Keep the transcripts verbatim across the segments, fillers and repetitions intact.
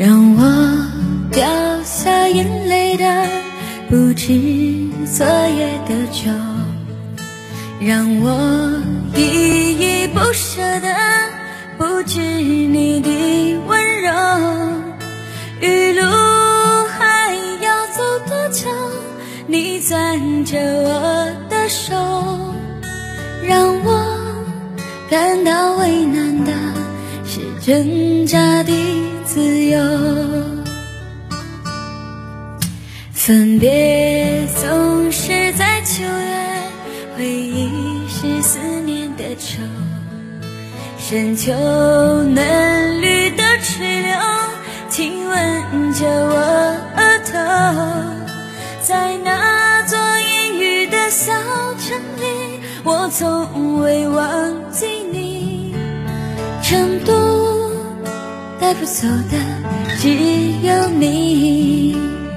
让我掉下眼泪的不止昨夜的酒，让我依依不舍的不止你的温柔。余路还要走多久，你攥着我的手，让我感到为难的是挣扎的自由。分别总是在九月，回忆是思念的愁，深秋嫩绿的垂柳亲吻着我额头。在那座阴雨的小城里，我从未忘记你。成都带不走的只有你，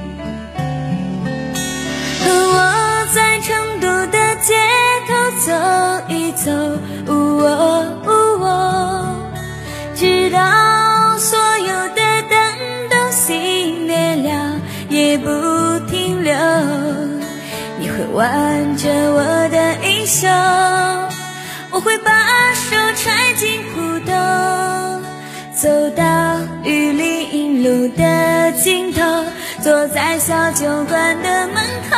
和我在成都的街头走一走，呜哦呜哦，直到所有的灯都熄灭了也不停留。你会挽着我的衣袖，我会把手揣进裤兜，走到玉林路的尽头，坐在小酒馆的门口。